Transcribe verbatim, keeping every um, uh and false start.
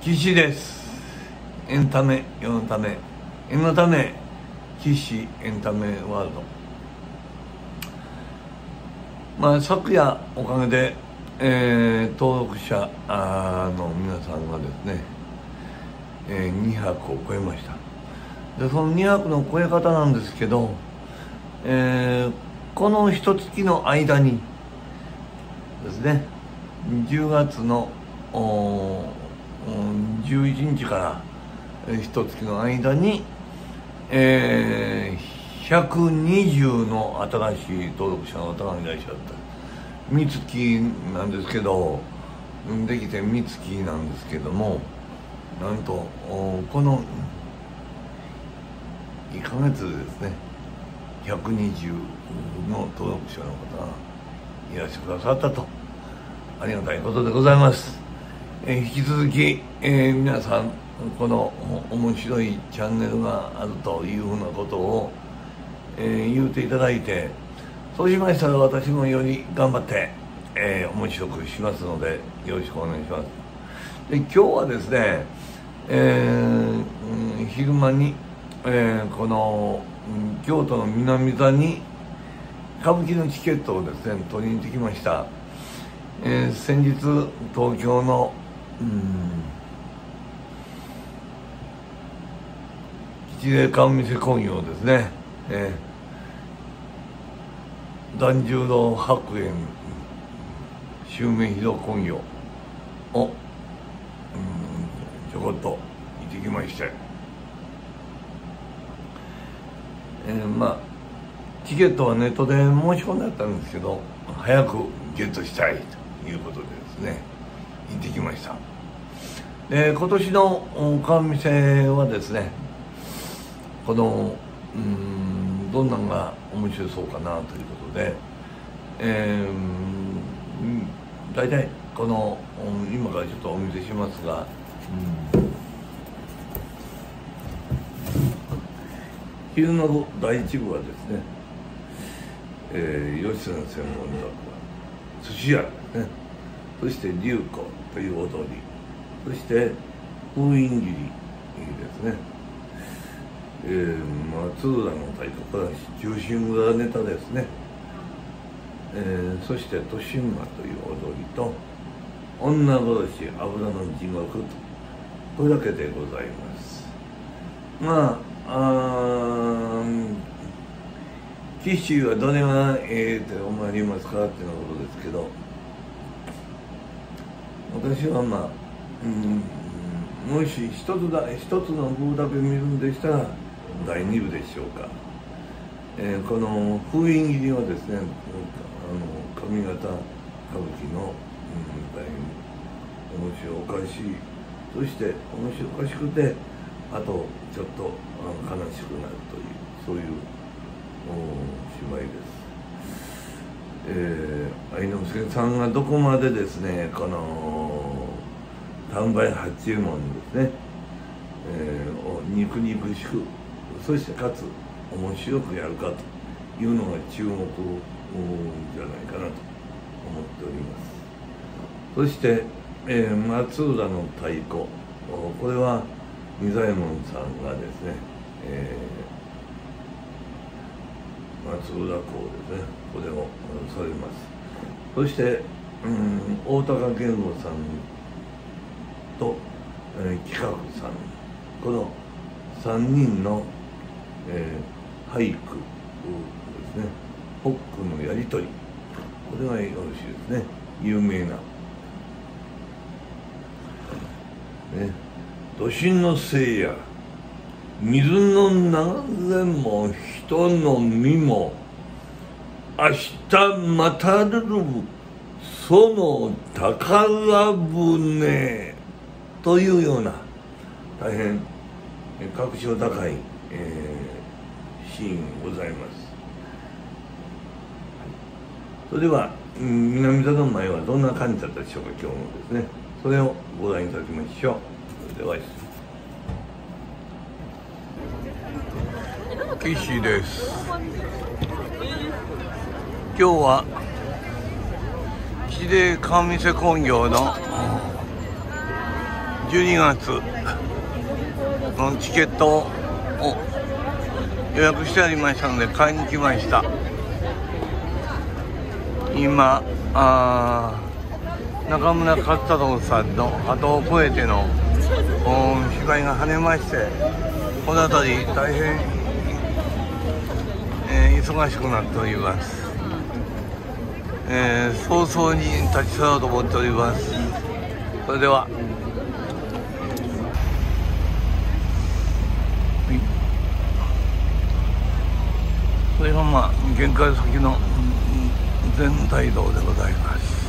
岸です。エンタメ世のため、縁のため、岸エンタメワールド。まあ昨夜おかげで、えー、登録者の皆さんがですね、えー、にひゃくを超えました。でそのにひゃくの超え方なんですけど、えー、この一月の間にですね、じゅうがつのじゅういちにちから一月の間に、えー、ひゃくにじゅうの新しい登録者の方がいらっしゃった。三月なんですけど、できて三月なんですけども、なんとこのいっかげつでですね、ひゃくにじゅうの登録者の方がいらっしゃくださったと、ありがたいことでございます。えー、引き続き、えー、皆さんこの面白いチャンネルがあるというふうなことを、えー、言うていただいて、そうしましたら私もより頑張って、えー、面白くしますのでよろしくお願いします。で今日はですね、えー、昼間に、えー、この京都の南座に歌舞伎のチケットをですね取りに行ってきました。えー、先日東京のうん吉例顔見世興行ですね、えー、團十郎白猿襲名披露興行を、うん、ちょこっと行ってきまして、えー、まあチケットはネットで申し込んであったんですけど、早くゲットしたいということでですね行ってきました。で今年の顔見世はですね、このうんどんなんが面白そうかなということで、えー、大体この今からちょっとお見せしますが、うん、昼の第一部はですね、えー、吉瀬の専門学校寿司屋ですね、そして龍虎という踊り、そして封印切りですね、えー、松浦の太鼓から中心裏ネタですね、えー、そして豊島という踊りと女殺し油の地獄と、これだけでございます。まああ岸はどれがええと思われますかっていうことですけど、私はまあ、うん、もし一つだ一つの部だけ見るんでしたらだいに部でしょうか。えー、この封印切りはですね、あの上方歌舞伎の、うん、大変面白おかしい、そして面白おかしくて、あとちょっとあの悲しくなるという、そういうお芝居です。えー、愛之助さんがどこまでですね、この丹波八右衛門ですね、えー、を肉肉しく、そしてかつ面白くやるかというのが注目じゃないかなと思っております。そして、えー、松浦の太鼓、これは仁左衛門さんがですね、えー、松浦公ですね、これをされます。そして、うん、大高源吾さんと、えー、企画さん、このさんにんの、えー、俳句ですね、ホックのやり取り、これがよろしいですね、有名な。ね、都心のせいや水の流れも人の身も明日またるるその宝船というような大変格調高い、えー、シーンございます。それでは南座の前はどんな感じだったでしょうか。今日もですね、それをご覧いただきましょう。それでは岸です。今日は吉例顔見世興行のじゅうにがつのチケットを予約してありましたので買いに来ました。今あ中村勝太郎さんの後を超えての芝居が跳ねまして、この辺り大変、えー、忙しくなっております。えー、早々に立ち去ろうと思っております。それでは、これがまあ玄関先の全体道でございます。